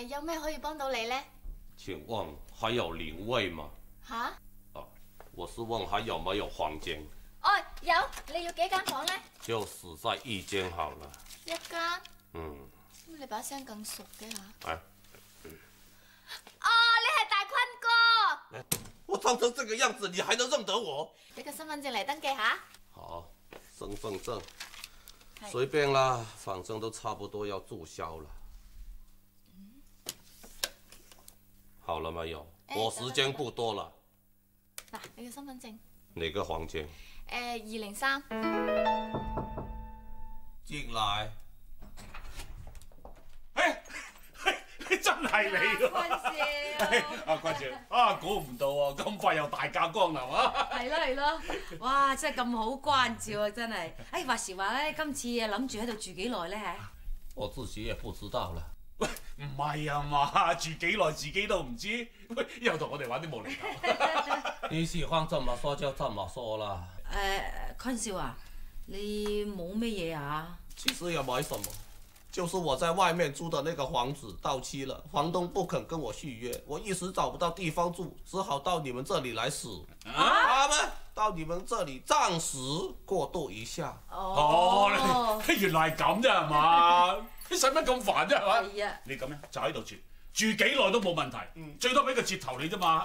有咩可以幫到你呢？ 请问还有灵位吗？ 吓？ 我是问还有没有房间？ 哦，有。你要幾間房呢？ 就死在一间好了。 一間。 嗯。 咁你把聲咁熟嘅吓？ 哎。 哦，你係大坤哥。 我长成这个样子，你还能认得我？ 你個身份證嚟登記下。 好，身份证，随便啦，反正都差不多要注销了。好了没有？我时间不多了。 嗱，你嘅身份證。 哪个房间 ？203。 进来。 真係你喎！阿君少啊，估唔到喎，咁快又大駕光臨啊！ 係咯，哇！真係咁好關照啊，真係。哎，話時話咧，今次諗住喺度住幾耐咧嚇？ 我自己也不知道了。 喂，唔係啊嘛，住幾耐自己都唔知，喂，又同我哋玩啲無厘頭。 你喜歡怎麼說就怎麼說啦。 坤少啊，你冇咩嘢啊？ 其實也沒什麼。就是我在外面租的那個房子到期了，房東不肯跟我續約，我一時找不到地方住，只好到你們這裡來死。到你們這裡暫時過渡一下。 原來係咁啫係嘛？你使乜咁煩啫係嘛？ 係啊。 你咁樣就喺度住幾耐都冇問題，最多俾個折頭你啫嘛。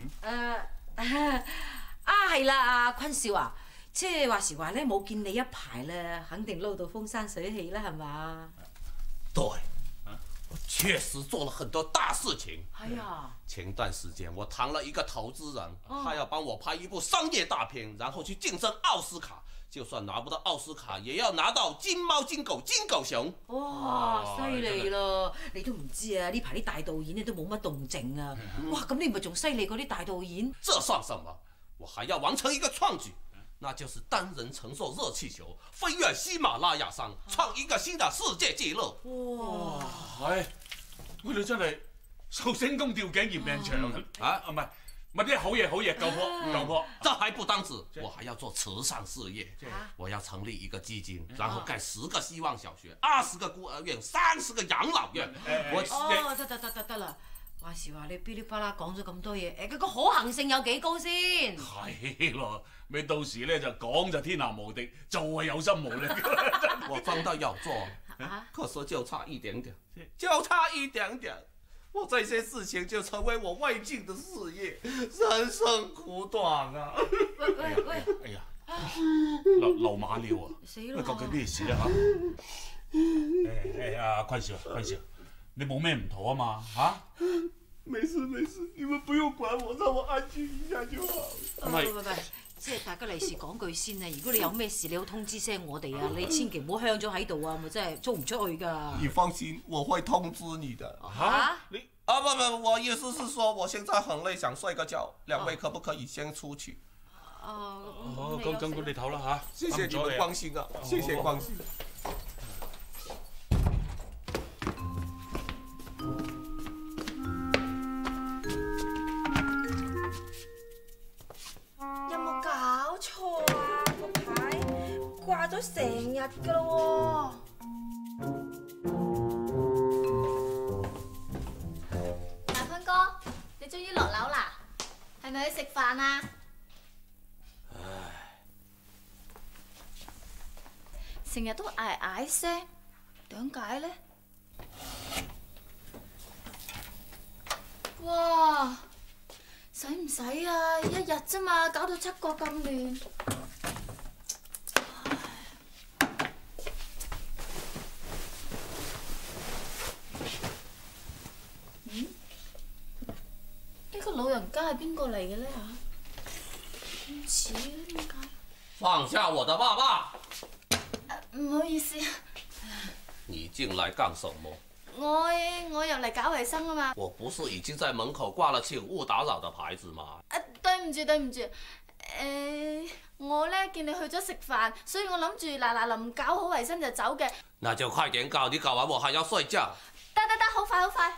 係啦，阿坤少啊。即係話時話咧，冇見你一排啦，肯定撈到風生水起啦，係嘛？ 對，我確實做了很多大事情。 係啊。 前段時間我談了一個投資人，他要幫我拍一部商業大片，然後去競爭奧斯卡。就算拿不到奧斯卡，也要拿到金貓、金狗、金狗熊。 哇，犀利咯！你都唔知啊，呢排啲大導演咧都冇乜動靜啊。哇，咁你咪仲犀利過啲大導演？ 這算什麼？我還要完成一個創舉。那就是單人承受熱氣球飛越喜馬拉雅山，創一個新的世界紀錄。 哇！係，我哋真係壽星公吊頸嫌命長啊！唔係啲好嘢，救火！ 這還不單止，我還要做慈善事業。我要成立一個基金，然後蓋10個希望小學、20個孤兒院、30個養老院。 得啦。話時話你噼里啪啦講咗咁多嘢，佢個可行性有幾高先？ 係咯，咪到時咧就講就天下無敵，做係有心無力。 我真的要做，可是就差一點點，我這些事情就成為我未盡的事業，人生苦短啊！ 喂！ 哎呀，流馬尿啊！ 死啦！ 究竟咩事啊嚇？阿坤少。你冇咩唔妥啊嘛嚇？ 沒事，你們不用管我，讓我安靜一下就好。 唔係，即係大家利是講句先啊！如果你有咩事，你好通知聲我哋啊！你千祈唔好香咗喺度啊，咪真係租唔出去㗎。 你放心，我會通知你的。 你不，我意思是說，我現在很累，想睡個覺，兩位可不可以先出去？ 咁你唞啦嚇。 謝謝你們關心啊，謝謝關心。 掛咗成日㗎咯喎！大坤哥，你終於落樓啦？係咪去食飯啊？成日都嗌聲，點解呢？哇！使唔使啊？一日啫嘛，搞到七國咁亂。呢個老人家係邊個嚟嘅咧嚇？唔似啊，點解？ 放下我的爸爸！ 唔好意思啊。 你進來幹什麼？ 我入嚟搞衞生啊嘛。 我不是已經在門口掛了請勿打擾的牌子嗎？ 對唔住。我咧見你去咗食飯，所以我諗住嗱臨搞好衞生就走嘅。 那就快點搞，你搞完我還要睡覺。 得，好快。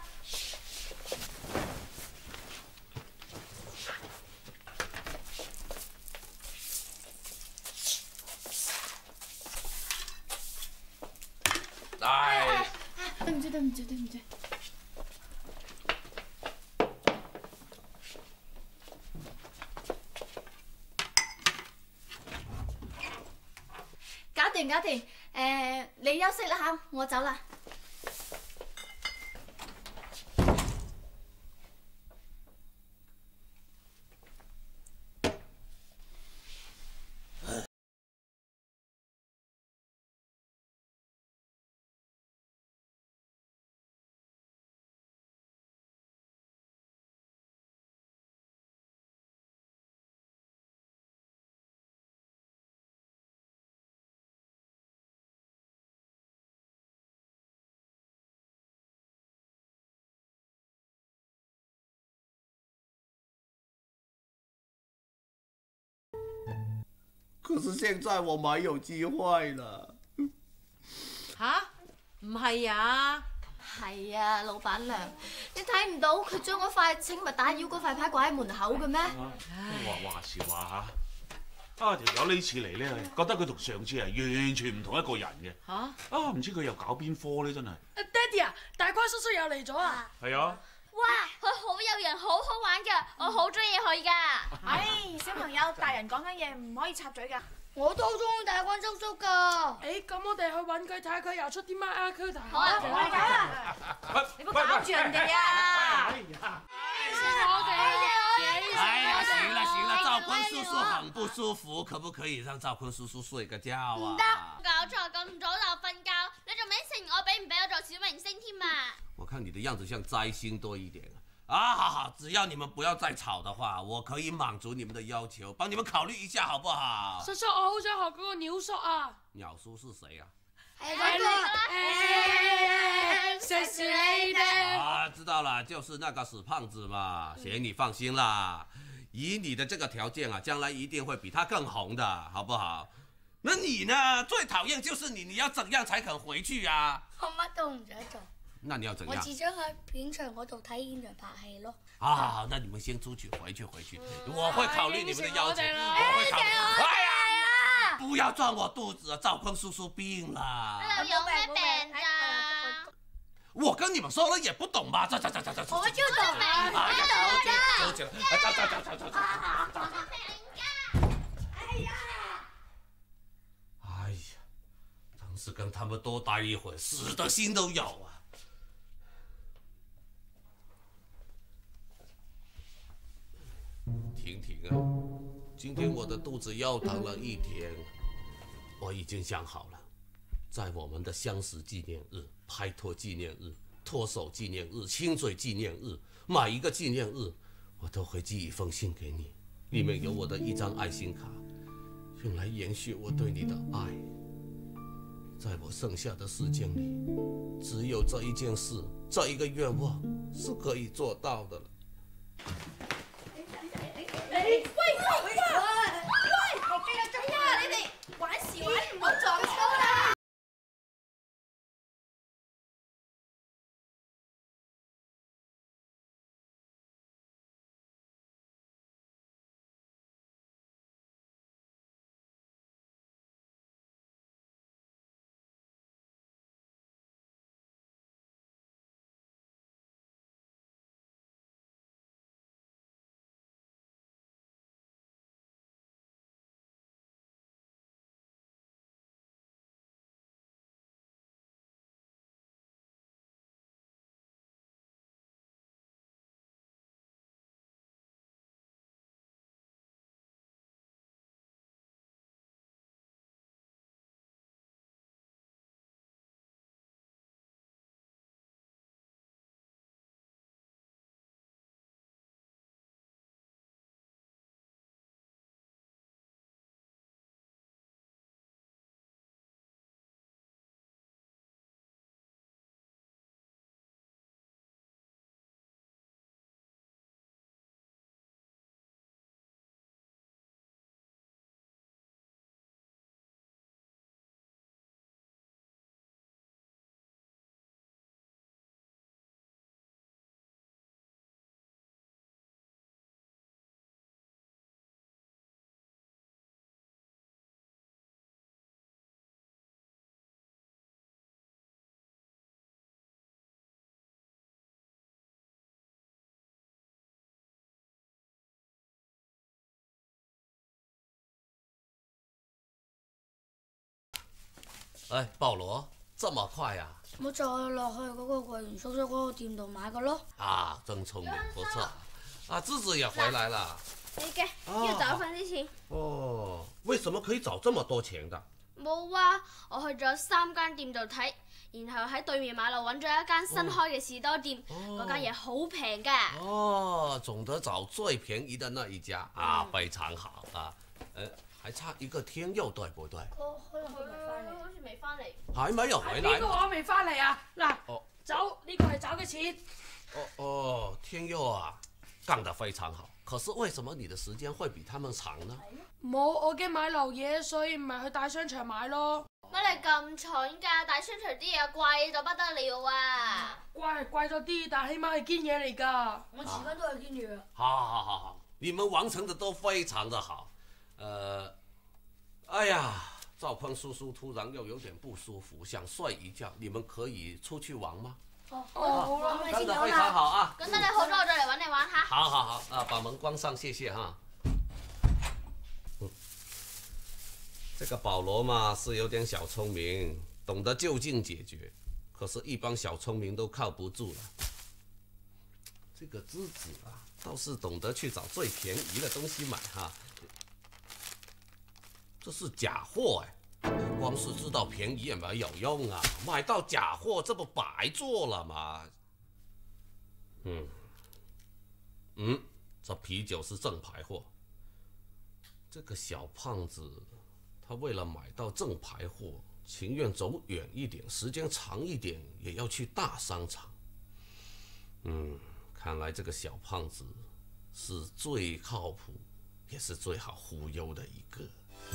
唉， 對唔住。 掂搞掂。你休息啦嚇，我走啦。 可是现在我没有机会了。 吓？唔係啊？ 係啊，老闆娘，你睇唔到佢將嗰塊請勿打擾嗰塊牌掛喺門口嘅咩？ 話時話嚇，條友呢次嚟咧，覺得佢同上次係完全唔同一個人嘅。嚇？唔知佢又搞邊科咧？真係。 爹哋啊，大龜叔叔又嚟咗啊！ 係啊。 哇，佢好有人，好好玩㗎，我好中意佢㗎。 唉，小朋友，大人講緊嘢唔可以插嘴㗎。 我都好中意大龜叔叔㗎。 咁我哋去揾佢睇下佢又出啲乜啊？Q 題。 好啊， 你唔好搞住人哋啊！ 哎呀，行了行了，赵坤叔叔很不舒服，可不可以讓趙坤叔叔睡個覺啊？ 唔得，搞錯咁早就瞓覺，你仲未承我俾唔俾我做小明星添啊？ 我看你的樣子像災星多一點啊！好好，只要你們不要再吵的話，我可以滿足你們的要求，幫你們考慮一下，好不好？ 叔叔，我好想學嗰個鳥叔啊！ 鳥叔是誰啊？ 係嗰個謝謝你哋。 啊，知道了，就是那個死胖子嘛。姐，你放心啦，以你的這個條件啊，將來一定會比他更紅的，好不好？那你呢？最討厭就是你要怎樣才肯回去啊？ 我乜都唔想做。 那你要怎樣？ 我只想喺片場嗰度睇現場拍戲咯。 好，那你們先出去，回去。我會考慮你們的要求。 我會考慮。哎呀！ 不要撞我肚子，趙坤叔叔病了。 有咩病咋？ 我跟你們說了也不懂吧？走。 我就懂。 走起來，走。哎呀，真是跟他們多待一會，死的心都有啊！婷啊，今天我的肚子又疼了一天，我已經想好了，在我們的相識紀念日、拍拖紀念日、脫手紀念日、親嘴紀念日，每一個紀念日，我都會寄一封信給你，裡面有我的一張愛心卡，用來延續我對你的愛。在我剩下的時間裡，只有這一件事，這一個願望是可以做到的了。 哎，保羅，這麼快啊？ 我就係落去嗰個櫃員叔叔嗰個店度買嘅咯。 啊，真聰明，不錯。啊，芝芝也回來了。 你嘅要找份啲錢。 哦，為什麼可以找這麼多錢的？ 冇啊，我去咗3間店度睇，然後喺對面馬路揾咗一間新開嘅士多店，嗰間嘢好平㗎。 哦，總得找最便宜的那一家啊，非常好啊。還差一個天佑，對不對？ 可能佢未翻嚟， 好似未翻嚟。 還沒有回來。 邊個話未翻嚟啊？嗱，走呢個係找嘅錢。 哦，天佑啊，幹得非常好。可是為什麼你的時間會比他們長呢？ 冇，我驚買漏嘢，所以唔係去大商場買咯。 乜你咁蠢㗎？大商場啲嘢貴到不得了啊！ 貴係貴咗啲，但起碼係堅嘢嚟㗎。 我遲間都係堅嘢啊。 好，你們完成的都非常的好。哎呀，趙坤叔叔突然又有點不舒服，想睡一覺，你們可以出去玩嗎？ 好啦， 幹得非常好啊！ 咁等你好咗，我再嚟揾你玩下。 好，啊，把門關上，謝謝哈。這個保羅嘛是有點小聰明，懂得就近解決，可是一般小聰明都靠不住了。這個芝芝啊，倒是懂得去找最便宜的東西買哈。這是假貨哎，光是知道便宜也沒有用啊，買到假貨這不白做了嗎？這啤酒是正牌貨。這個小胖子，他為了買到正牌貨，情願走遠一點，時間長一點，也要去大商場。看來這個小胖子是最靠譜，也是最好忽悠的一個。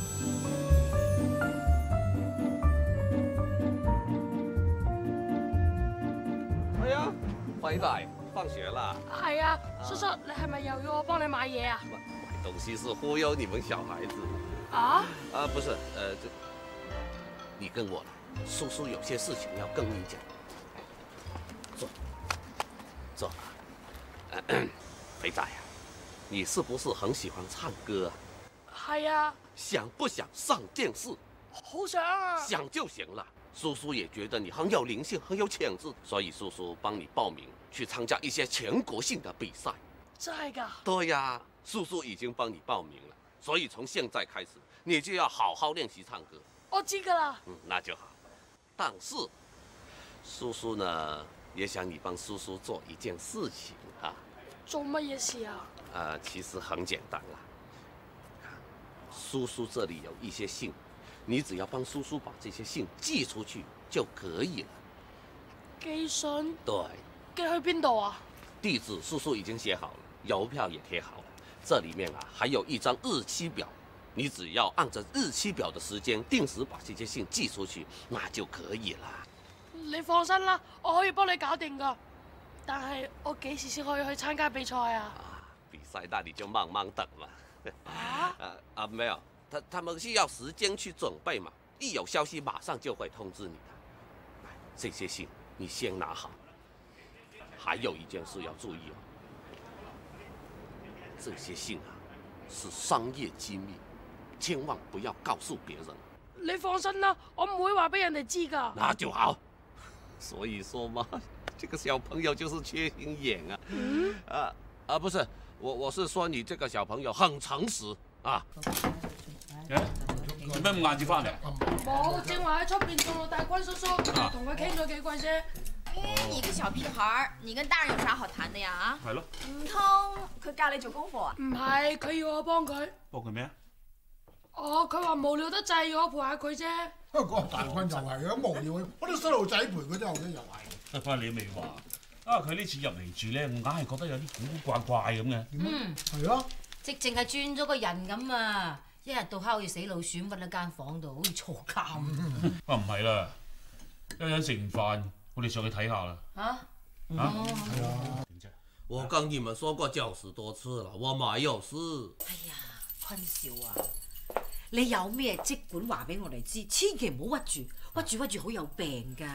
哎呀，輝大，放學啦。 係啊，叔叔，你係咪又要我幫你買嘢啊？ 買東西是忽悠你們小孩子。 啊？ 不是，你跟我來，叔叔有些事情要跟你講。坐。肥仔呀，你是不是很喜歡唱歌啊？ 係啊。 想不想上電視？ 好想啊！ 想就行了。叔叔也覺得你很有靈性，很有潛質，所以叔叔幫你報名去參加一些全國性的比賽。 真係㗎？ 對呀，叔叔已經幫你報名了，所以從現在開始你就要好好練習唱歌。 我知㗎啦。 那就好。但是，叔叔呢也想你幫叔叔做一件事情啊。 做乜嘢事啊？ 其實很簡單啦。叔叔這裡有一些信，你只要幫叔叔把這些信寄出去就可以了。 寄信？ 對。 寄去邊度啊？ 地址叔叔已經寫好了，郵票也貼好了。這裡面還有一張日期表，你只要按着日期表的時間，定時把這些信寄出去，那就可以了。 你放心啦，我可以幫你搞掂㗎。但係我幾時先可以去參加比賽啊？ 比賽那你就慢慢等嘛。沒有，他們需要時間去準備嘛。一有消息馬上就會通知你的。這些信你先拿好。還有一件事要注意哦，這些信啊是商業機密，千萬不要告訴別人。 你放心啦，我唔會話俾人哋知㗎。 那就好。所以說嘛，這個小朋友就是缺心眼啊。不是，我是說你這個小朋友很誠實啊。 做咩咁晏至翻嚟？ 冇，正話喺出邊同我大坤叔叔同佢傾咗幾句啫。 你個小屁孩，你跟大人有啥好談的呀？啊？ 係咯。 唔通佢教你做功課啊？ 唔係，佢要我幫佢。 幫佢咩啊？ 佢話無聊得滯，要我陪下佢啫。 嗰個大坤又係咁無聊，我啲細路仔陪佢都有嘅，又係。 翻你未話佢呢次入嚟住咧，我硬係覺得有啲古古怪怪咁嘅。 係咯。 直情係轉咗個人咁啊！一日到黑好似死老鼠，屈喺間房度，好似坐監。 唔係啦，一陣食完飯，我哋上去睇下啦。係啊。 我跟你們說過90多次了，我沒有事。 哎呀，坤少啊，你有咩即管話俾我哋知，千祈唔好屈住好有病㗎。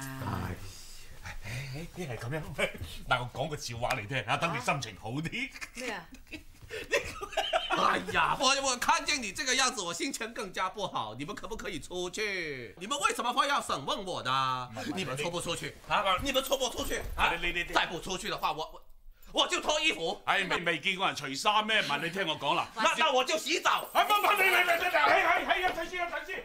係咁樣，但我講個笑話嚟聽下，等你心情好啲。 咩啊？ 哎呀，我看见你这个样子，我心情更加不好。你们可不可以出去？你们为什么会要审问我的？你们出不出去？啊，你们出不出去？啊，你再不出去的话，我就脱衣服。 哎，未見過人除衫咩？唔係你聽我講啦。 那我就洗澡。 啊，唔，你，係啊，睇先。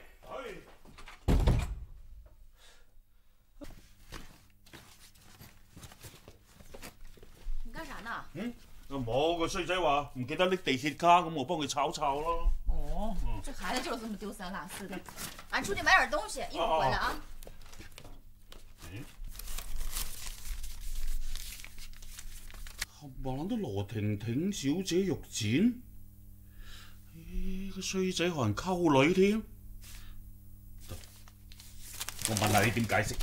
你幹啥呢？ 冇，個衰仔話唔記得拎地鐵卡，咁我幫佢炒咯。 哦，这孩子就是這麼丟三落四的。俺出去買點東西，一會兒回來啊。 冚唪唥都羅婷婷小姐玉展，個衰仔學人溝女添。我問下你點解釋？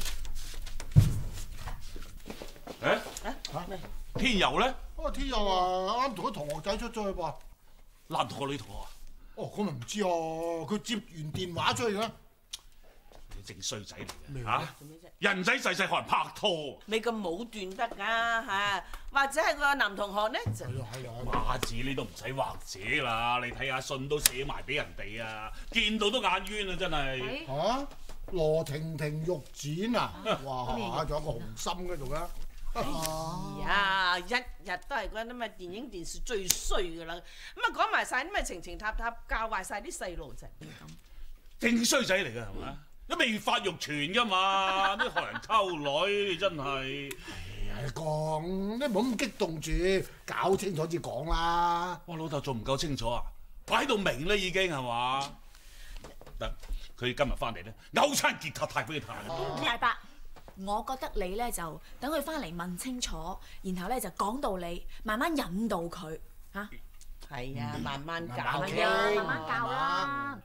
天佑咧？ 天佑啊，啱同啲同學仔出咗去噃。 男同學女同學啊？ 哦，咁咪唔知哦，佢接完電話出去嘅。 你正衰仔嚟嘅嚇！人仔細細學人拍拖， 你咁武斷得㗎嚇？或者係個男同學咧就係啊， 馬字你都唔使或者啦，你睇下信都寫埋俾人哋啊，見到都眼冤啊真係。 嚇！羅婷婷玉展啊！哇，仲有個紅心喺度㗎。 哎呀，日日都係嗰啲咩電影電視最衰㗎啦，咁啊講埋晒啲咩情情塔塔，教壞晒啲細路仔。 正衰仔嚟㗎係嘛？都未發育全㗎嘛，都學人溝女，你真係。 講你唔好咁激動住，搞清楚至講啦。 哇，老豆仲唔夠清楚啊？擺到明啦已經係嘛？得，佢今日翻嚟咧，勾餐結塔太俾佢彈。 大伯，我覺得你咧就等佢翻嚟問清楚，然後咧就講道理，慢慢引導佢嚇。 係啊，慢慢教係啊，慢慢教啦。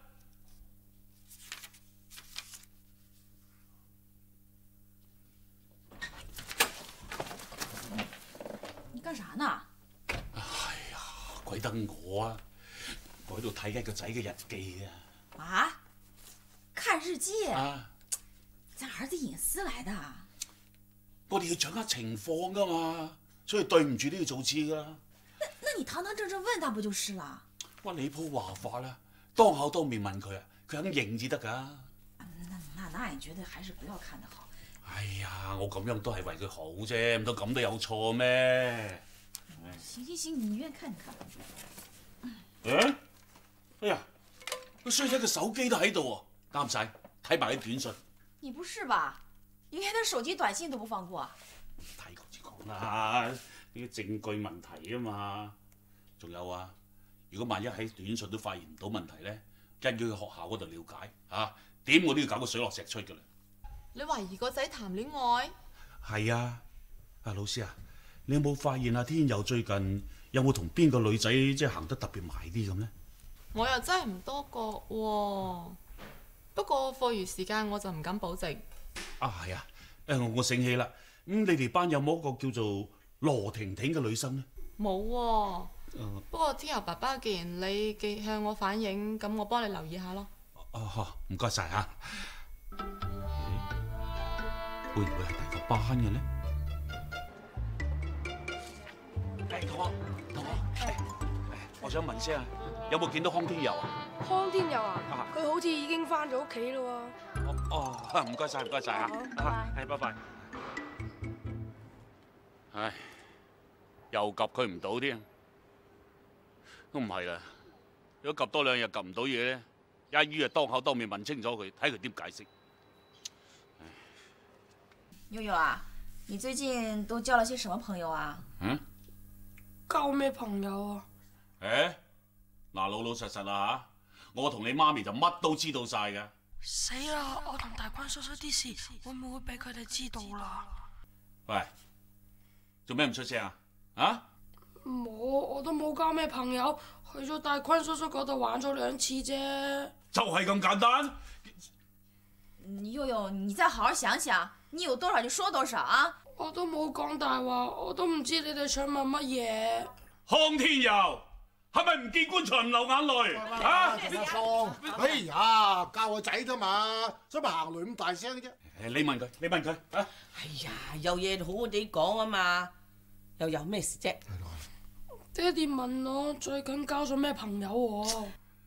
你幹啥呢？ 哎呀，鬼得我啊！我喺度睇緊個仔嘅日記啊！ 啊？看日記？ 啊！ 咱兒子隱私嚟的。 我哋要掌握情況㗎嘛，所以對唔住都要做次㗎。 那你堂堂正正問他不就是啦？ 哇！你鋪話法啦，當口當面問佢啊，佢肯認至得㗎。 那也覺得還是不要看得好。 哎呀，我咁樣都係為佢好啫，唔通咁都有錯咩？ 行，你願看你看。哎呀，個衰仔嘅手機都喺度喎，啱晒，睇埋啲短信。 你不是吧？你連他手機短信都不放過啊？ 睇過至講啦，呢啲證據問題啊嘛。仲有啊，如果萬一喺短信都發現唔到問題咧，一於去學校嗰度了解嚇，點我都要搞個水落石出㗎啦。 你懷疑個仔談戀愛？ 係啊，老師啊，你有冇發現天佑最近有冇同邊個女仔即係行得特別埋啲咁咧？ 我又真係唔多覺喎，不過課餘時間我就唔敢保證。 啊係啊，我醒起啦，你哋班有冇一個叫做羅婷婷嘅女生咧？ 冇喎，不過天佑爸爸，既然你向我反映，咁我幫你留意下咯。 唔該晒嚇。會唔會係第個班嘅咧？同學，我想問聲啊，有冇見到康天佑啊？ 康天佑啊？佢好似已經翻咗屋企咯喎。 唔該晒嚇，係拜拜。唉，又及佢唔到添，都唔係啦。如果及多2日及唔到嘢咧，一於當口當面問清楚佢，睇佢點解釋。 悠悠啊，你最近都交了些什麼朋友啊？ 交咩朋友啊？ 嗱，老老實實啦嚇，我同你媽咪就乜都知道晒㗎。 死啦！我同大坤叔叔啲事會唔會俾佢哋知道啦？ 喂，做咩唔出聲啊？ 冇，我都冇交咩朋友，去咗大坤叔叔嗰度玩咗2次啫。 就係咁簡單。 悠悠，你再好好想想，你有多少就說多少啊！ 我都冇講大話，我都唔知你哋想問乜嘢。 康天佑係咪唔見棺材唔流眼淚？ 你放！哎呀，教個仔啫嘛，使乜行雷咁大聲啫？ 你問佢啊！ 哎呀，有嘢好好地講啊嘛，又有咩事啫？ 爹哋問我最近交咗咩朋友喎？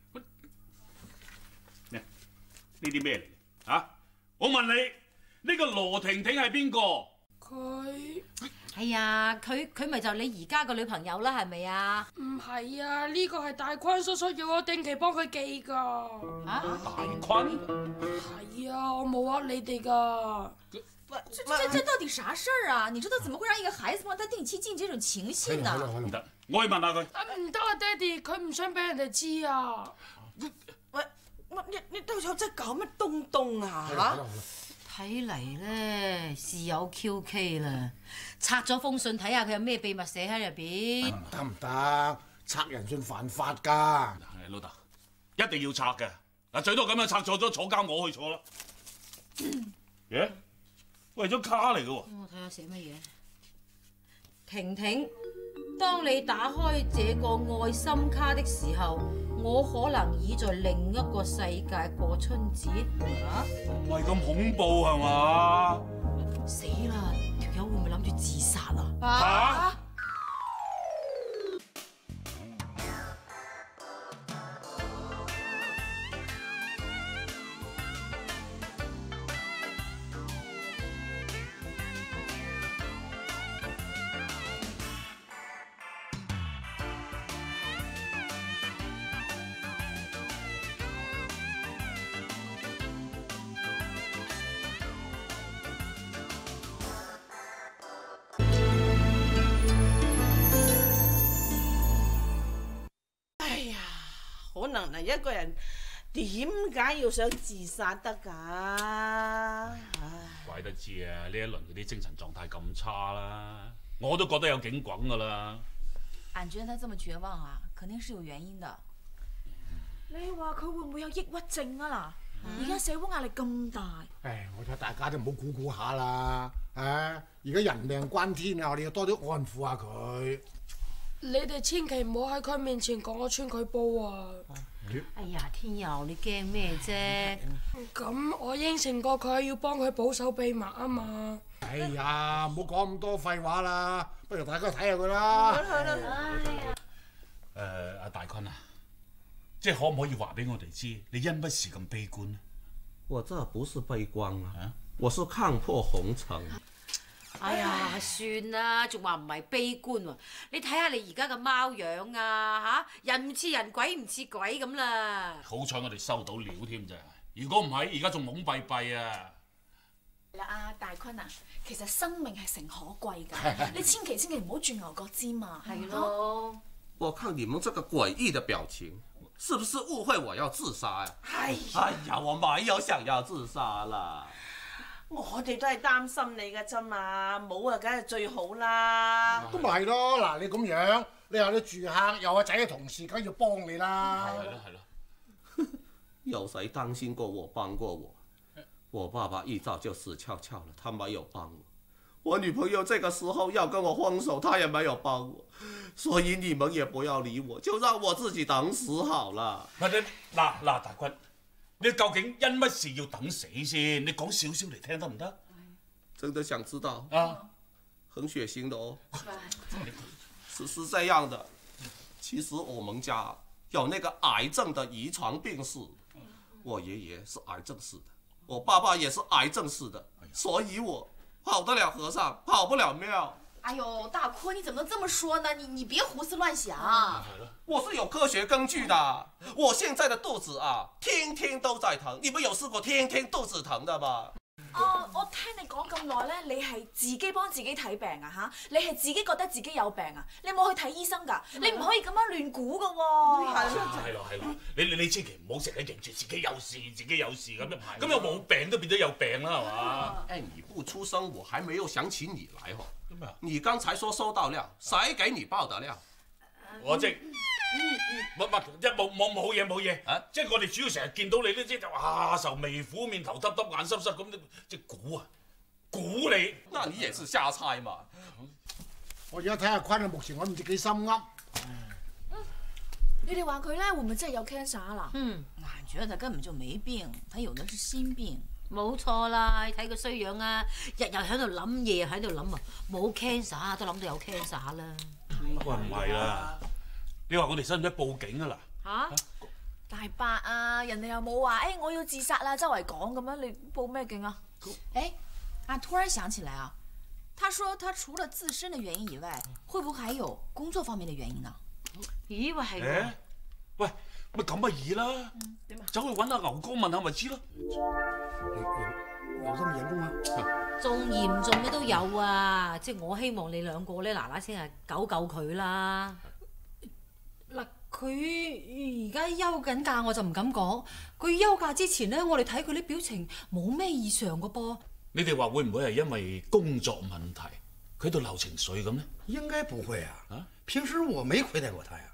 呢啲咩嚟？啊！我問你，呢個羅婷婷係邊個？ 佢哎呀，佢咪就你而家個女朋友啦，係咪啊？ 唔係啊，呢個係大坤叔叔要我定期幫佢寄㗎。 啊？ 大坤？ 係啊，我冇呃你哋㗎。 这到底啥事儿啊？你知道怎么会让一个孩子帮他定期寄这种情信呢？ 唔得，我去問下佢。 唔得啊，爹哋，佢唔想俾人哋知啊。 喂，你都有隻咁嘅東東啊？ 睇嚟咧是有 QK 啦，拆咗封信睇下佢有咩秘密寫喺入邊。 得唔得？拆人信犯法㗎。 老豆，一定要拆嘅。嗱，最多咁樣拆錯咗坐監，我去坐啦。耶？為咗卡嚟嘅喎。 我睇下寫乜嘢。婷婷，當你打開這個愛心卡的時候，我可能已在另一個世界過春節。啊？ 唔係咁恐怖係嘛？ 死啦！條友會唔會諗住自殺啊？ 嚇！ 可能一個人點解要想自殺得㗎？ 怪得知啊！呢一輪佢啲精神狀態咁差啦，我都覺得有警滾㗎啦。 俺覺得他這麼絕望啊，肯定是有原因的。你話佢會唔會有抑鬱症啊？嗱，而家社會壓力咁大。 誒，我睇大家都唔好估下啦。而家人命關天啊，我哋要多啲安撫下佢。 你哋千祈唔好喺佢面前講我穿佢煲啊！ 哎呀，天佑，你驚咩啫？ 咁我應承過佢要幫佢保守秘密啊嘛。 哎呀，唔好講咁多廢話啦，不如大家睇下佢啦。 阿大坤啊，即係可唔可以話俾我哋知，你因乜事咁悲觀呢？ 我這不是悲觀啊，我是看破紅塵。 哎呀，算啦，仲話唔係悲觀喎！你睇下你而家嘅貓樣啊，人唔似人，鬼唔似鬼咁啦。 好彩我哋收到料添咋，如果唔係，而家仲懵閉閉啊！ 啦，阿大坤啊，其實生命係誠可貴㗎，你千祈唔好轉牛角尖嘛。係咯。 我看你們這個詭異的表情，是不是誤會我要自殺呀？哎呀，我沒有想要自殺啦。 我哋都係擔心你嘅啫嘛，冇啊，梗係最好啦。 都唔係咯，嗱，你咁樣，你有啲住客，有個仔嘅同事，梗要幫你啦。 係咯。 有誰擔心過我，幫過我？我爸爸一早就死翹翹了，他沒有幫我。我女朋友這個時候要跟我分手，他也沒有幫我。所以你們也不要理我，就讓我自己等死好了。 嗱，大坤。你究竟因乜事要等死先？你講少少嚟聽得唔得？ 真的想知道啊， 很血腥的哦。是這樣的，其實我們家有那個癌症的遺傳病史，我爺爺是癌症死的，我爸爸也是癌症死的，所以我跑得了和尚跑不了廟。 哎呦，大坤，你怎麼能這麼說呢？你別胡思亂想。 我是有科學根據的。我現在的肚子啊，天天都在疼。你們有試過天天肚子疼的嗎？ 我聽你講咁耐咧，你係自己幫自己睇病啊嚇？你係自己覺得自己有病啊？你冇去睇醫生㗎？你唔可以咁樣亂估㗎喎。 係咯，你千祈唔好成日認住自己有事咁樣，咁又冇病都變咗有病啦，係嘛？ 哎，你不出聲，我還沒有想起你來哦。你剛才說收到料，誰給你報的料？ 我即冇嘢啊！即係我哋主要成日見到你呢，即係愁眉苦面、頭耷耷、眼濕濕咁，即係估你。 那你也是瞎猜嘛？ 我而家睇下坤啊，目前我唔知幾心噏。 你哋話佢咧會唔會真係有 cancer 啦？ 俺覺得他根本就沒病，他有的是心病。冇錯啦，你睇個衰樣啊，日日喺度諗，夜喺度諗啊，冇 cancer 都諗到有 cancer 啦。 喂，唔係啦，你話我哋使唔使報警啊嗱？ 嚇！大伯啊，人哋又冇話我要自殺啦，周圍講咁樣，你報咩警啊？突然想起來啊，他說他除了自身的原因以外，會不會還有工作方面的原因呢？ 咦，喂係喎。 喂，咪咁咪易啦，走去揾阿牛哥問下咪知咯。 有這麼嚴重啊？ 仲嚴重嘅都有啊！即係我希望你兩個咧嗱嗱聲救佢啦。嗱，佢而家休緊假，我就唔敢講。佢休假之前咧，我哋睇佢啲表情冇咩異常嘅噃。 你哋話會唔會係因為工作問題，佢喺度流情緒咁呢？ 應該不會啊！平時我沒虧待過他呀。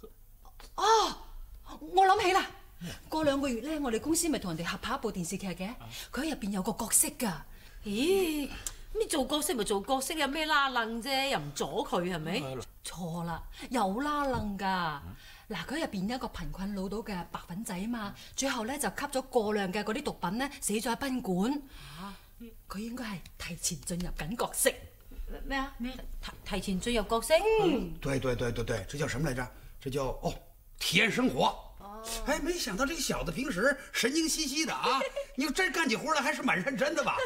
我諗起啦，過2個月咧，我哋公司咪同人哋合拍一部電視劇嘅，佢喺入邊有個角色㗎。 咦？咩做角色咪做角色，有咩拉楞啫？又唔阻佢係咪？ 錯啦，有拉楞㗎。嗱，佢喺入邊有一個貧困潦倒嘅白粉仔啊嘛，最後咧就吸咗過量嘅嗰啲毒品咧，死咗喺賓館。佢應該係提前進入緊角色。 咩啊？提前進入角色？ 對，這叫什麼來着？這叫體驗生活。哎，沒想到這個小子平時神經兮兮的啊！你要真幹起活來還是蠻認真的吧？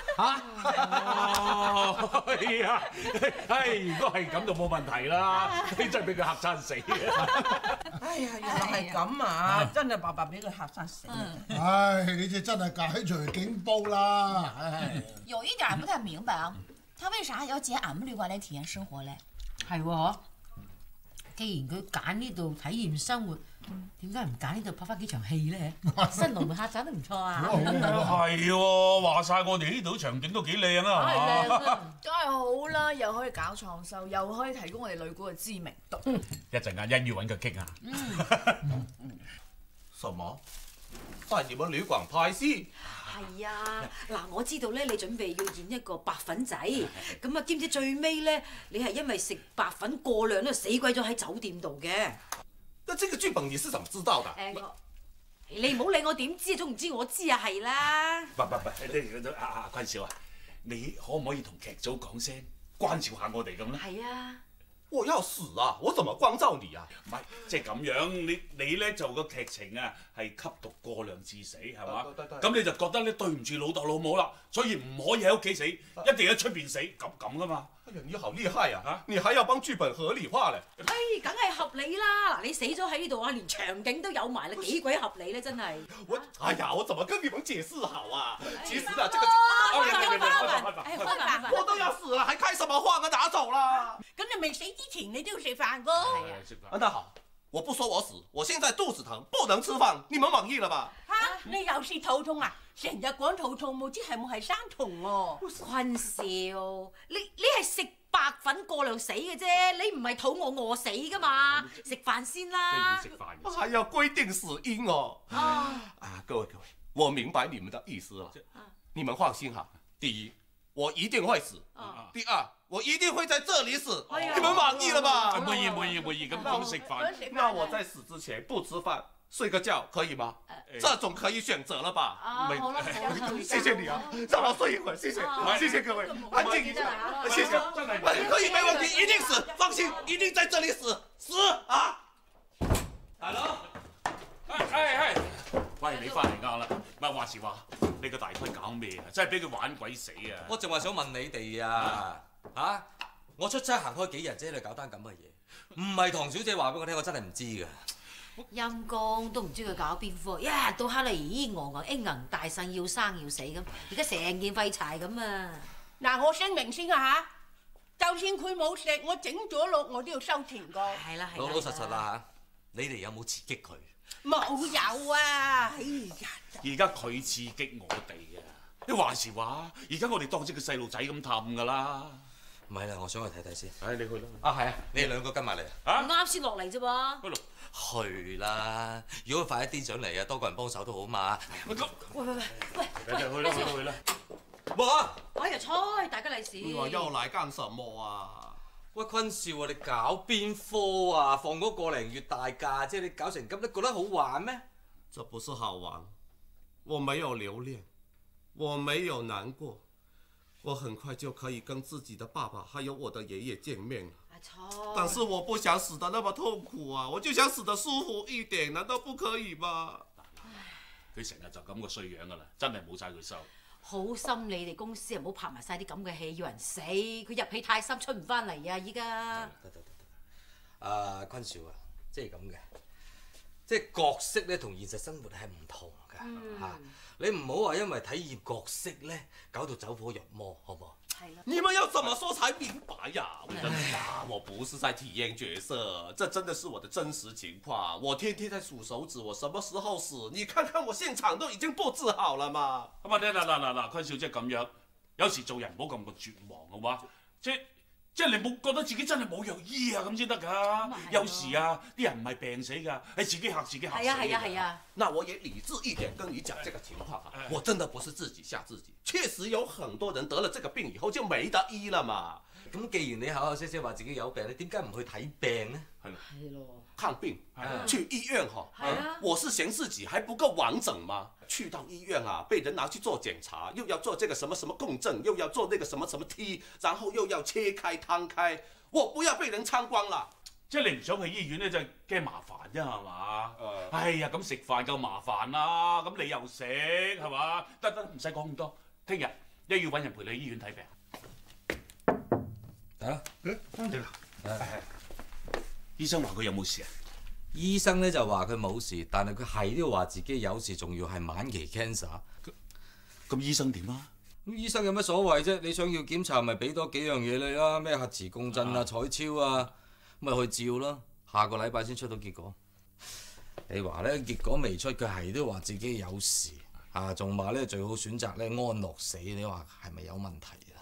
係啊，如果係咁就冇問題啦，你真係俾佢嚇親死啊！ 哎呀，原來係咁啊！真係白白俾佢嚇親死。 唉，你這真係解除警報啦！唉， 有一點不太明白啊，他為啥要揀俺們旅館嚟體驗生活咧？ 係喎，嗬。既然佢揀呢度體驗生活，點解唔揀呢度拍翻幾場戲咧？新龍門客棧都唔錯啊！ 係喎，話晒我哋呢度場景都幾靚啊！ 係靚啊，梗係好啦，又可以搞創收，又可以提供我哋旅館嘅知名度。 一陣間一於揾佢傾下。 什麼？在你們旅館拍戲？ 係啊，嗱，我知道咧，你準備要演一個白粉仔，咁啊，兼且最尾咧，你係因為食白粉過量咧，死鬼咗喺酒店度嘅。 那這個劇本你是怎麼知道的？ 你唔好理我點知，總唔知我知啊，係啦。 不，坤少啊，你可唔可以同劇組講聲關照下我哋咁咧？ 係啊。 我要死啊！我怎麼關照你啊？ 唔係，即係咁樣，你咧就個劇情啊係吸毒過量致死，係嘛？咁你就覺得咧對唔住老豆老母啦，所以唔可以喺屋企死，一定喺出邊死，咁噶嘛？ 哎呀，你好厲害啊！你還要幫劇本合理化咧？ 梗係合理啦！嗱，你死咗喺呢度啊，連場景都有埋啦，幾鬼合理咧，真係。 哎呀，我怎麼跟你們解釋好啊？其實啊，這個我都要死了，還開什麼話啊？拿走啦！ 咁你未死之前，你都要食飯㗎。 那好，我不說我死，我現在肚子疼，不能吃飯，你們滿意了吧？ 你又是肚痛啊？成日講肚痛，冇知係冇係生酮喎。 坤少，你係食白粉過量死嘅啫，你唔係肚餓餓死噶嘛？食飯先啦。 食飯。 還要規定死因哦。各位，我明白你們的意思了。你們放心哈，第一，我一定會死；第二，我一定會在這裡死。你們滿意了吧？ 滿意，咁講食飯。 那我在死之前不吃飯，睡個覺可以嗎？這種可以選擇了吧？ 好啦， 謝謝你啊，讓我睡一會兒，謝謝各位，安靜一下，謝謝，可以沒問題，一定死，放心，一定在這裡死啊！大佬， 係，喂，你翻嚟啱啦，唔係話時話，你個大坤搞咩啊？真係俾佢玩鬼死啊！ 我淨係想問你哋啊，我出差行開幾日啫，你搞單咁嘅嘢，唔係唐小姐話俾我聽，我真係唔知㗎。 陰公都唔知佢搞邊科，一日到黑嚟咦鵝應銀大腎要生要死咁，而家成件廢柴咁啊！ 嗱，我聲明先啊嚇，就算佢冇食，我整咗落我都要收田㗎。 係啦， 老老實實啦嚇，你哋有冇刺激佢？ 冇有啊！哎呀， 而家佢刺激我哋啊！你話時話，而家我哋當隻個細路仔咁氹㗎啦。 唔係啦，我想去睇睇先。 你去啦。 係啊，你哋兩個跟埋嚟啊！ 啱先落嚟啫喎。 去啦！如果快一啲上嚟啊，多個人幫手都好嘛。 喂， 去啦！ 哇！ 哎呀，猜大家利是。 你話又來幹什麼啊？ 喂，坤少啊，你搞邊科啊？放嗰個零月大假啫，你搞成咁，你覺得好玩咩？ 這不是好玩，我沒有留戀，我沒有難過，我很快就可以跟自己的爸爸還有我的爺爺見面了。 但是我不想死得那么痛苦啊，我就想死得舒服一點，難道不可以嗎？ 佢成日就咁個衰樣噶啦，真係冇晒佢收。 好心你哋公司唔好拍埋晒啲咁嘅戲，要人死，佢入戲太深出唔翻嚟啊！依家得，坤少啊，即係咁嘅，即係角色咧同現實生活係唔同㗎嚇。你唔好話因為體驗角色咧，搞到走火入魔，好唔好？ 你們要怎麼說才明白呀？我不是在體驗角色，這真的是我的真實情況。我天天在數手指，我什麼時候死？你看看我現場都已經佈置好了嘛。 咁啊，嗱，坤少姐咁樣，有時做人唔好咁個絕望好嘛？即係你冇覺得自己真係冇藥醫啊咁先得㗎。有時啊，啲人唔係病死㗎，係自己嚇自己嚇死。 係啊。 那我也理智一點跟你講這個情況啊，我真的不是自己嚇自己，確實有很多人得了這個病以後就沒得醫了嘛。 咁既然你口口聲聲話自己有病，你點解唔去睇病呢？ 係咯。 看病，去醫院我是嫌自己還不夠完整嗎？去到醫院啊，被人拿去做檢查，又要做這個什麼什麼共振，又要做那個什麼什麼 T， 然後又要切開攤開，我不要被人參觀啦。 即係你唔想去醫院咧，就驚麻煩啫係嘛？哎呀，咁食飯夠麻煩啦，咁你又食係嘛？得唔使講咁多，聽日一要揾人陪你去醫院睇病。 得啦， 翻嚟啦。醫生話佢有冇事啊？ 醫生咧就話佢冇事，但係佢係都話自己有事，仲要係晚期 cancer。 咁醫生點啊？ 咁醫生有乜所謂啫？你想要檢查咪俾多幾樣嘢你啦，咩核磁共振啊、彩超啊，咪去照咯。下個禮拜先出到結果。你話咧結果未出，佢係都話自己有事啊，仲話咧最好選擇咧安樂死。你話係咪有問題啊？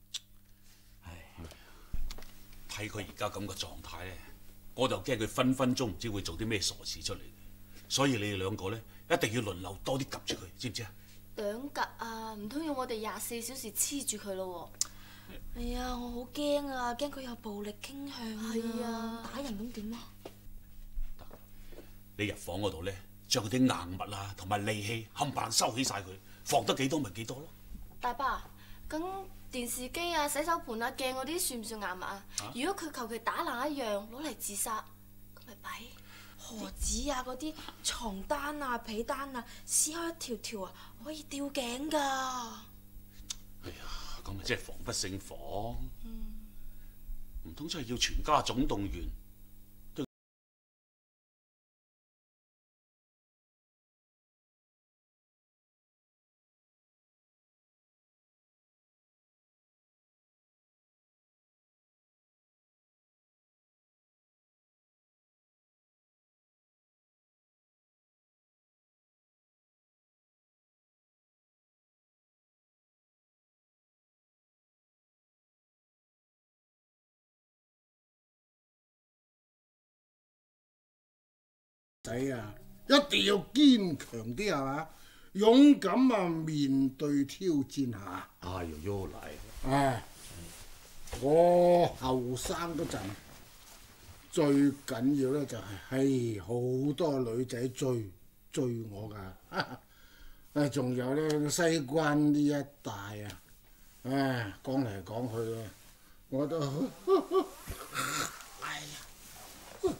睇佢而家咁嘅狀態咧，我就驚佢分分鐘唔知會做啲咩傻事出嚟。所以你哋兩個咧一定要輪流多啲及住佢，知唔知啊 ？2格啊，唔通要我哋24小時黐住佢咯喎？哎呀，我好驚啊，驚佢有暴力傾向啊！係啊，打人咁點啊？ 你入房嗰度咧，將嗰啲硬物啊同埋利器冚唪唥收起晒佢，放得幾多咪幾多咯。 大爸，咁電視機啊、洗手盤啊、鏡嗰啲算唔算硬物啊？如果佢求其打爛一樣攞嚟自殺，咁咪弊？何止啊，嗰啲床單啊、被單啊，撕開一條條啊，可以吊頸㗎。 哎呀，咁咪即係防不勝防。唔通真係要全家總動員？ 仔啊，一定要堅強啲係嘛，勇敢啊面對挑戰嚇。 哎呦呦嚟！ 唉，我後生嗰陣最緊要咧就係好多女仔追我㗎。仲有咧西關呢一帶啊，唉講嚟講去啊，我都哎呀〜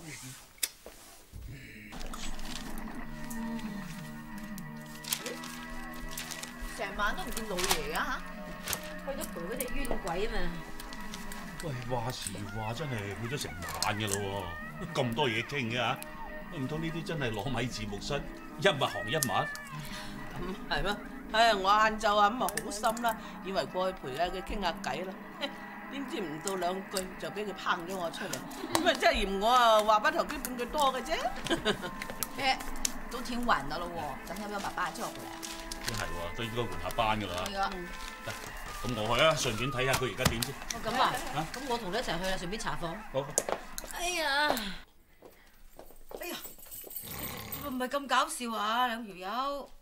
成晚都唔見老爺啊嚇， 去咗陪嗰隻冤鬼啊嘛！ 喂，話時話真係去咗成晚嘅咯喎，咁多嘢傾嘅嚇，唔通呢啲真係攞米字木室一物行一物？ 咁係咩？唉，我晏晝啊咁啊好心啦，以為過去陪下佢傾下偈啦，點知唔到2句就俾佢拚咗我出嚟，咁啊真係嫌我啊話不投機半句多嘅啫。 都挺晚的了喎，咱們要不要把爸叫回來啊？ 都係喎，都應該換下班㗎啦。 係啊。 得，咁我去啊，順便睇下佢而家點先。 咁啊？咁我同你一齊去啦，順便查房。 好。 哎呀，唔係咁搞笑啊，兩條友。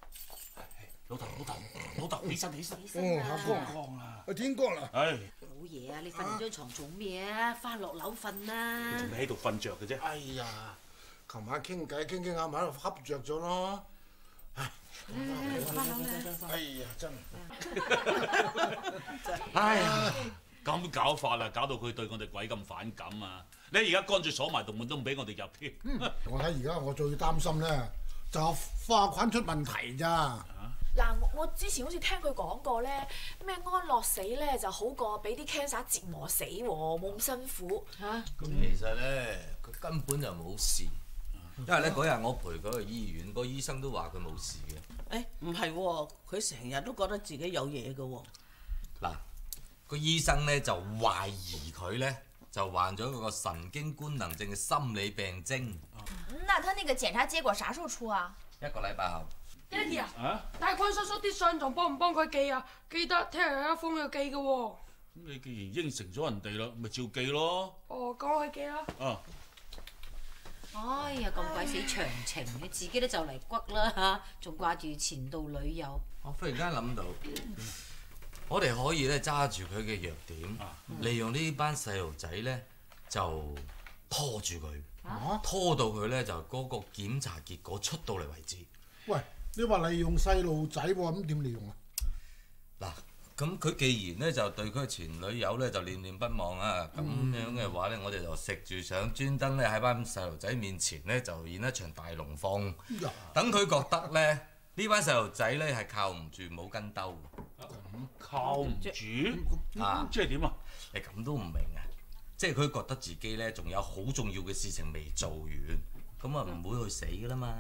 老豆，起身。 光啦，天光啦。 唉。 老爺啊，你瞓完張床做咩啊？翻落樓瞓啦。 你仲未喺度瞓着嘅啫。 哎呀，琴晚傾偈下，咪喺度瞌着咗咯。唉， 翻樓啦。 哎呀，真係。 哎呀， 咁搞法啦，搞到佢對我哋鬼咁反感啊！你而家乾脆鎖埋道門都唔俾我哋入添。 我睇而家我最擔心咧，就化菌出問題咋。 嗱，我之前好似聽佢講過咧，咩安樂死咧就好過俾啲 cancer 折磨死喎，冇咁辛苦嚇。 咁其實咧，佢根本就冇事，因為咧嗰日我陪佢去醫院，個醫生都話佢冇事嘅。 誒唔係喎，佢成日都覺得自己有嘢嘅喎。 嗱，個醫生咧就懷疑佢咧就患咗嗰個神經官能症嘅心理病徵。 那他那個檢查結果啥時候出啊 ？1個禮拜後。 爹哋啊，大坤叔叔啲信仲幫唔幫佢寄啊？記得聽日有一封要寄嘅喎。 咁你既然應承咗人哋啦，咪照寄咯。 哦，講去寄啦。 啊！ 哎呀，咁鬼死長情，你自己都就嚟骨啦嚇，仲掛住前度女友。 我忽然間諗到，我哋可以咧揸住佢嘅弱點，利用呢班細路仔咧就拖住佢，拖到佢咧就嗰個檢查結果出到嚟為止。 喂，你話利用細路仔喎，咁點利用啊？ 嗱，咁佢既然咧就對佢前女友咧就念念不忘啊，咁樣嘅話咧，我哋就食住想專登咧喺班細路仔面前咧就演一場大龍鳳，等佢覺得咧呢班細路仔咧係靠唔住冇跟兜。 咁靠唔住啊？ 即係點啊？ 你咁都唔明啊？即係佢覺得自己咧仲有好重要嘅事情未做完，咁啊唔會去死噶啦嘛。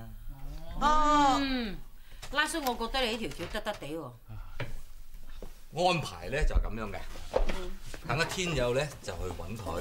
拉叔，我覺得你呢條橋得得地喎。 安排咧就咁樣嘅，等阿天佑咧就去揾佢。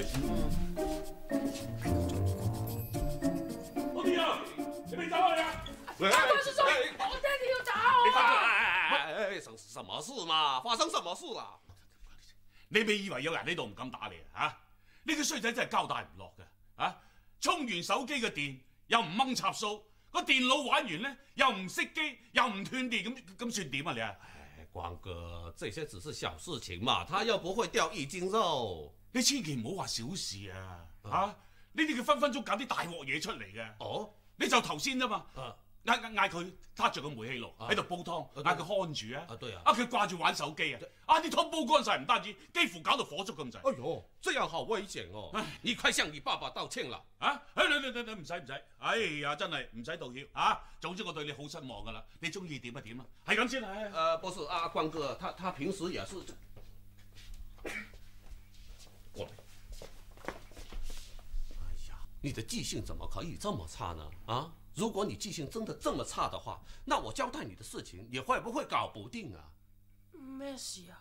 我天佑，你未走啊？ 大坤叔叔，我爹哋要走啊！ 什麼事嘛？發生什麼事啦？ 你咪以為有人呢度唔敢打你啊？嚇！呢個衰仔真係交代唔落嘅啊！充完手機嘅電又唔掹插數，個電腦玩完咧又唔熄機，又唔斷電，咁算點啊你啊？ 光哥，這些只是小事情嘛，他又不會掉1斤肉。 你千祈唔好話小事啊！嚇，呢啲佢分分鐘搞啲大鑊嘢出嚟嘅。 哦， 你就頭先啫嘛，嗌佢撻着個煤氣爐喺度煲湯，嗌佢看住啊！ 對啊， 佢掛住玩手機啊！啲湯煲乾晒，唔單止，幾乎搞到火燭咁滯。 哎呦，這樣好危險哦！你快向你爸爸道歉啦！ 啊，你唔使，哎呀，真係唔使道歉啊！總之我對你好失望噶啦，你中意點就點啦，係咁先啦。 不是啊，光哥，他平時也是。過來。哎呀，你的記性怎麼可以這麼差呢？啊？如果你記性真的這麼差的話，那我交代你的事情，你會不會搞不定啊？ 咩事啊？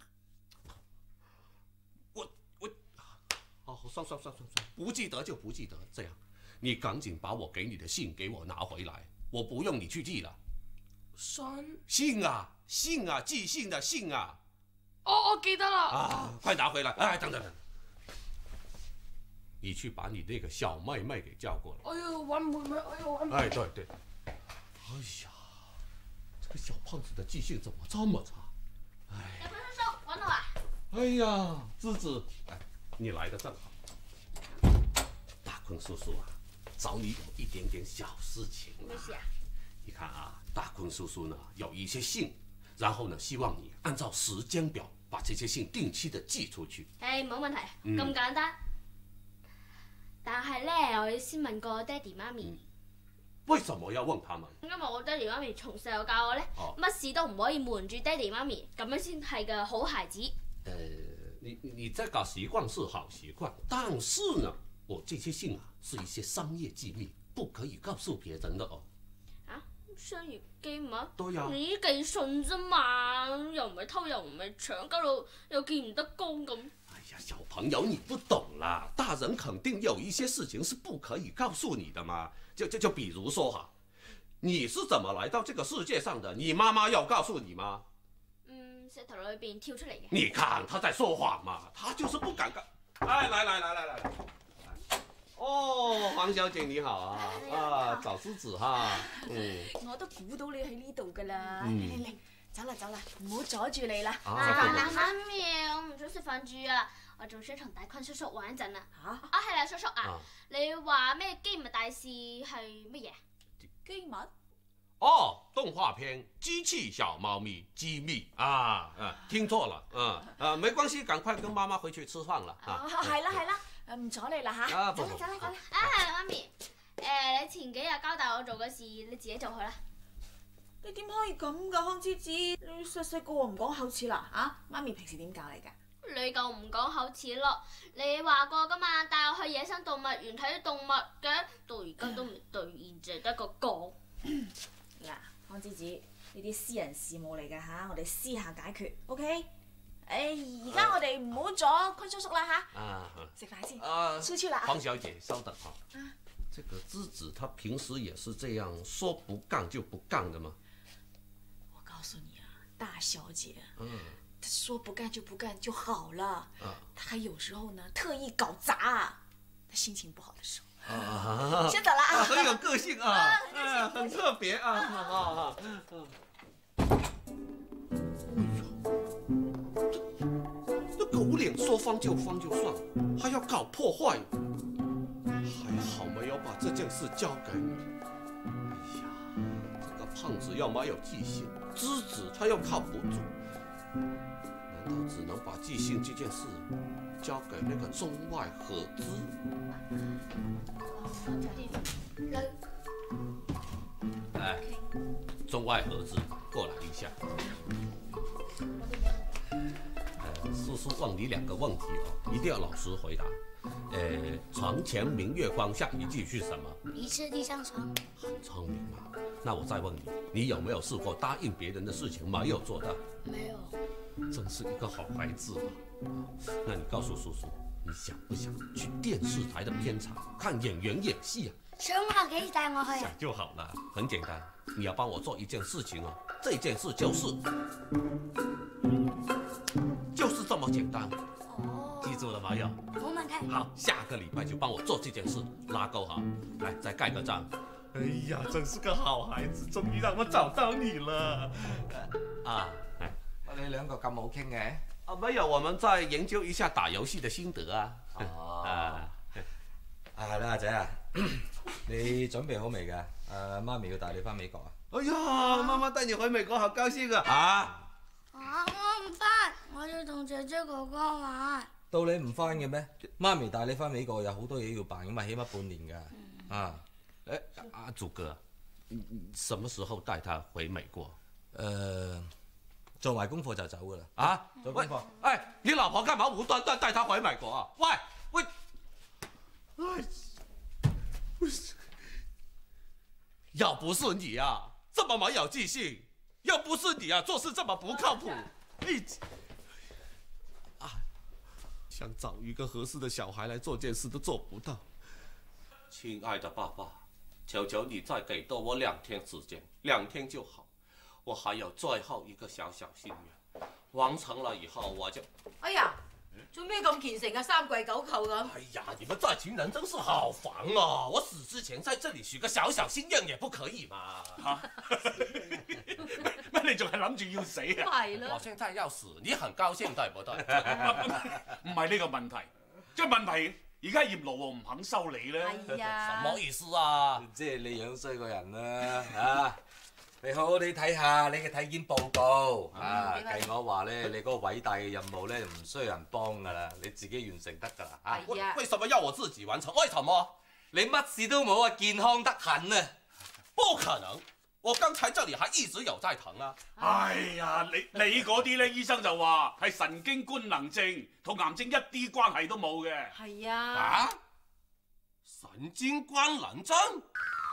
算，不記得就不記得。這樣，你趕緊把我給你的信給我拿回來，我不用你去寄了。信啊，寄信的信啊。 我記得啦。 啊，快拿回來！哎，等。你去把你那個小妹妹給叫過來。 哎呦，揾妹妹， 哎，對。哎呀，這個小胖子的記性怎麼這麼差？哎。 大坤叔叔，揾我啊！ 哎呀，芝芝，哎，你來得正好。大坤叔叔啊，找你有一點點小事情啊。 咩事啊？ 你看啊，大坤叔叔呢有一些信，然後呢希望你按照時間表把這些信定期的寄出去。 冇問題，咁簡單。但係咧，我要先問過爹哋媽咪。 為什麼要問他們？ 因為我爹哋媽咪從細就教我咧，乜事都唔可以瞞住爹哋媽咪，咁樣先係個好孩子。 你這個習慣是好習慣，但是呢，我這些信啊是一些商業機密，不可以告訴別人的哦。 啊，商業機密？ 對呀。 你寄信啫嘛，又唔係偷又唔係搶，搞到又見唔得光咁。 哎呀，小朋友你不懂啦，大人肯定有一些事情是不可以告訴你的嘛。就比如說哈，你是怎麼來到這個世界上的？你媽媽要告訴你嗎？ 石頭裏邊跳出嚟嘅。 你看他在說謊嘛，他就是不敢告。哎，來。哦，黃小姐你好啊，啊，找獅子哈。 我都估到你喺呢度噶啦。嚟，走啦，唔好阻住你啦。 媽咪，我唔想食飯住啊，我仲想同大坤叔叔玩一陣啊。係啦，叔叔啊，你話咩機密大事係乜嘢？ 機密？ 哦，动画片《机器小猫咪机密》啊，聽錯了，沒關係，趕快跟媽媽回去吃飯啦。 係啦，唔阻你啦嚇。走啦。 媽咪，你前幾日交代我做嘅事，你自己做去啦。 你點可以咁噶，康芝芝？你細個唔講口齒啦嚇？媽咪平時點教你㗎？ 你夠唔講口齒咯？你話過噶嘛，帶我去野生動物園睇動物嘅，到而家都未兌現，淨係得個講。 嗱，康芝芝，呢啲私人事務嚟㗎嚇，我哋私下解決 ，OK？ 而家我哋唔好阻坤叔叔啦嚇。食飯先。出去啦。 黃小姐，稍等哈。這個芝子她平時也是這樣，說不幹就不幹的嗎？ 我告訴你啊，大小姐。他說不幹就不幹就好了，他還有時候呢特意搞砸，他心情不好的時候。先走了啊！ 很有個性啊，很特別啊。這狗臉說放就放就算了，還要搞破壞，還好沒有把這件事交給你。哎呀，這個胖子要沒有記性，芝子他又靠不住。難道只能把寄信這件事交給那個中外合資？哎，中外合資，過來一下。叔叔問你2個問題哦，一定要老實回答。床前明月光，下一句是什麼？ 魚翅地上霜。 很聰明嘛。那我再問你，你有沒有試過答應別人的事情沒有做到？ 沒有。 真是一個好孩子啊！那你告訴叔叔，你想不想去電視台的片場看演員演戲啊？ 想啊，幾時帶我去啊？ 想就好了，很簡單，你要幫我做一件事情哦。這件事就是這麼簡單。哦。記住了沒有？ 冇問題。 好，下個禮拜就幫我做這件事，拉勾好，來再蓋個章。哎呀，真是個好孩子，終於讓我找到你了。 你兩個咁好傾嘅？ 沒有，我們再研究一下打遊戲的心得啊。 係啦，阿仔啊，你準備好未㗎？媽咪要帶你返美國啊！ 哎呀，媽媽帶你回美國，好高興啊！ 我唔返，我要同姐姐哥哥玩。 到你唔返嘅咩？媽咪帶你返美國有好多嘢要辦㗎嘛，起碼半年㗎。 阿祖哥，什麼時候帶他回美國？ 做埋功課就走㗎啦。做功課。 哎，你老婆幹嘛無端端帶他回美國啊？喂，要不是你啊，這麼沒有記性；要不是你啊，做事這麼不靠譜。想找一個合適的小孩來做件事都做不到。親愛的爸爸，求求你再給多我2天時間，2天就好。我還有最後一個小小心願，完成了以後我就…… 哎呀，做咩咁虔誠啊？3跪9叩咁。 哎呀，你們這群人真是好煩啊！我死之前在這裡許個小小心願也不可以嗎？ 乜你仲係諗住要死啊？ 係咯。 我現在要死，你很高興對不對？ 唔係呢個問題，即係問題而家葉羅唔肯收你咧。 係啊。 什麼意思啊？ 即係你樣衰個人啦嚇！你好好地睇下你嘅體檢報告計我話咧，你嗰個偉大嘅任務咧唔需要人幫㗎啦，你自己完成得㗎啦嚇。 係啊。為什麼要我自己完成？為什麼？ 你乜事都冇啊，健康得很啊！ 不可能，我剛才這裡還一直有在疼啊！ 哎呀，你嗰啲咧，醫生就話係神經官能症，同癌症一啲關係都冇嘅。 係啊。 神經官能症？